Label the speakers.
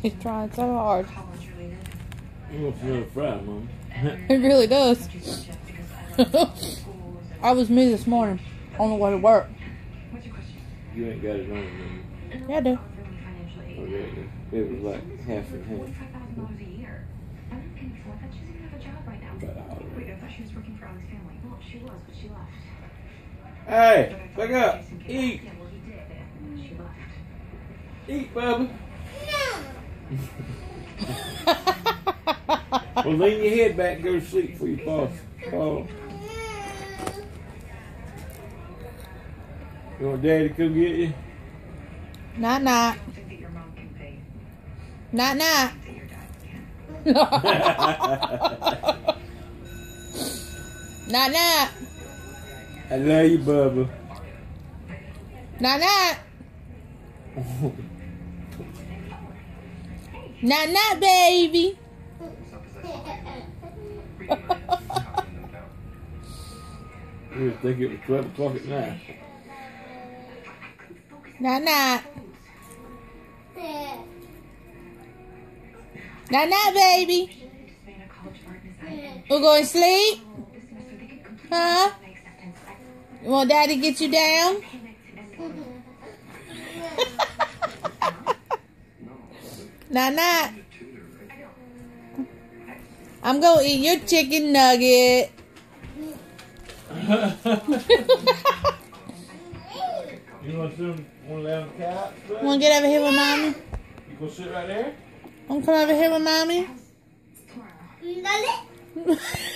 Speaker 1: He's trying so hard.
Speaker 2: He wants another fry, Mom.
Speaker 1: It really does. I was me this morning on the way to work.
Speaker 2: You ain't got it on, man.
Speaker 1: Yeah, I do.
Speaker 2: Oh, yeah, it was like half and half. Hey, wake up. Eat. Eat, Bubba. Well, lean your head back and go to sleep before you fall. You want Daddy to come get you?
Speaker 1: Not. Not. Not.
Speaker 2: I love you, Bubba.
Speaker 1: Not. Not, baby.
Speaker 2: You would think it was 12 o'clock at night.
Speaker 1: Not. Not, baby. We're going to sleep? Huh? You want Daddy to get you down? Not. I'm going to eat your chicken nugget.
Speaker 2: You want to lay on the couch?
Speaker 1: Want to get over here with Mommy?
Speaker 2: You going to sit right there?
Speaker 1: Want to come over here with Mommy?